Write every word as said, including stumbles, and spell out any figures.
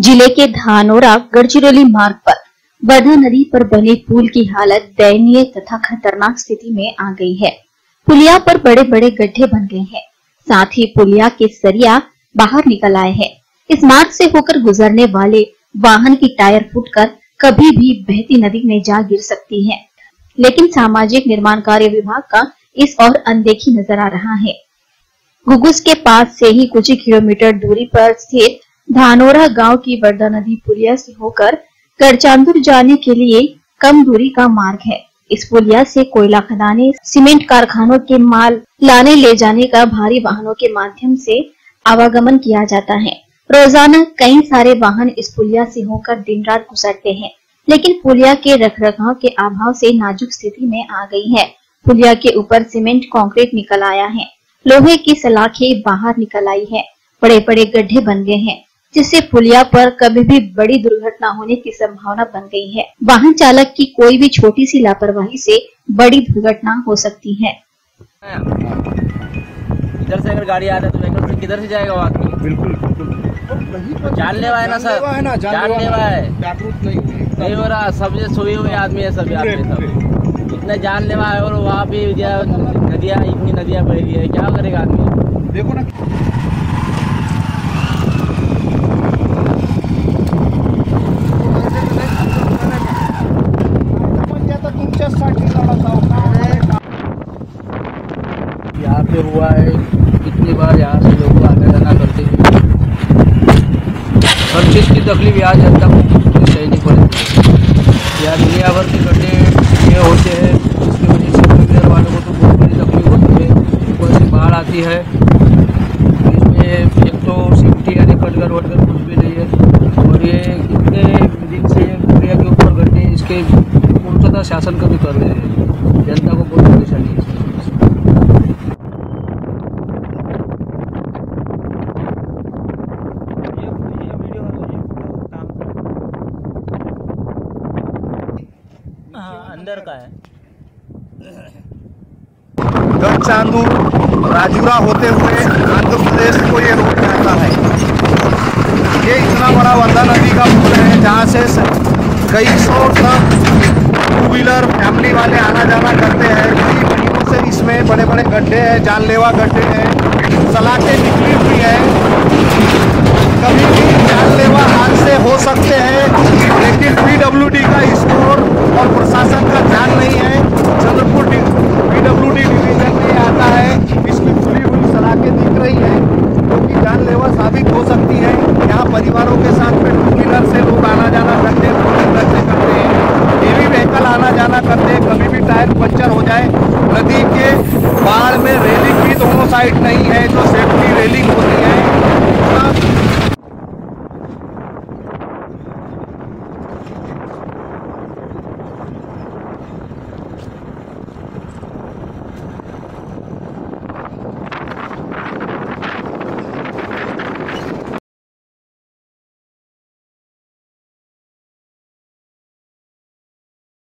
जिले के धानोरा गढ़चिरौली मार्ग पर वर्धा नदी पर बने पुल की हालत दयनीय तथा खतरनाक स्थिति में आ गई है। पुलिया पर बड़े बड़े गड्ढे बन गए हैं, साथ ही पुलिया के सरिया बाहर निकल आए हैं। इस मार्ग से होकर गुजरने वाले वाहन की टायर फूटकर कभी भी बहती नदी में जा गिर सकती है, लेकिन सामाजिक निर्माण कार्य विभाग का इस और अनदेखी नजर आ रहा है। घुघुस के पास से ही कुछ ही किलोमीटर दूरी पर स्थित धानोरा गांव की वर्धा नदी पुलिया से होकर गढ़चांदुर जाने के लिए कम दूरी का मार्ग है। इस पुलिया से कोयला खदाने, सीमेंट कारखानों के माल लाने ले जाने का भारी वाहनों के माध्यम से आवागमन किया जाता है। रोजाना कई सारे वाहन इस पुलिया से होकर दिन रात गुजरते हैं, लेकिन पुलिया के रखरखाव के अभाव से नाजुक स्थिति में आ गई है। पुलिया के ऊपर सीमेंट कंक्रीट निकल आया है, लोहे की सलाखें बाहर निकल आई है, बड़े बड़े गड्ढे बन गए हैं, जिससे पुलिया पर कभी भी बड़ी दुर्घटना होने की संभावना बन गई है। वाहन चालक की कोई भी छोटी सी लापरवाही से बड़ी दुर्घटना हो सकती है। इधर से अगर गाड़ी आ रहा है तो व्हीकल से किधर से जाएगा वो आदमी? बिल्कुल बिल्कुल जानलेवा है ना सर, जानलेवा है, नहीं हो रहा। सब सोए हुए आदमी है, सब सब इतना जानलेवा है। और वहाँ पे नदियाँ, इतनी नदियाँ बह रही है, क्या करेगा आदमी? देखो ना, यहाँ पे हुआ है कितनी बार, यहाँ से लोग आना जाना करते हैं। हर चीज़ की तकलीफ यहाँ जनता को सहनी पड़ती है। यहाँ दुनिया भर के गड्ढे ये होते हैं, जिसकी वजह से टू वालों को तो बहुत बड़ी तकलीफ होती है। ऊपर से बाढ़ आती है, इसमें एक तो सेफ्टी यानी कटकर वटकर कुछ भी नहीं है। और ये कितने दिन से पुलिया के ऊपर गड्ढे इसके पूर्णतः शासन कभी कर रहे हैं। जनता को बहुत परेशानी है। अंदर का है। गढ़चांदुर राजूरा होते हुए आंध्र प्रदेश को ये रोड जाता है। ये इतना बड़ा वर्धा नदी का पुल है, जहाँ से कई सौ ट्रक टू व्हीलर फैमिली वाले आना जाना करते हैं। कई महीनों से इसमें बड़े बड़े गड्ढे हैं, जानलेवा गड्ढे हैं, सलाखें निकली हुई है। कभी भी जानलेवा हादसे हो सकते हैं, लेकिन पीडब्ल्यूडी का स्कोर और प्रशासन का ध्यान नहीं है। चंद्रपुर पीडब्ल्यूडी डिवीजन में आता है, इसकी खुली हुई सलाखें दिख रही है, जो कि जानलेवा साबित हो सकती है। यहाँ परिवारों के साथ में टू व्हीलर से लोग आना जाना करते हैं, फोर व्हीलर से करते हैं, हेवी व्हीकल आना जाना करते हैं। कभी भी टायर पंचर हो जाए। नदी के बाढ़ में रेलिंग भी दोनों साइड नहीं है, जो सेफ्टी रेलिंग होती है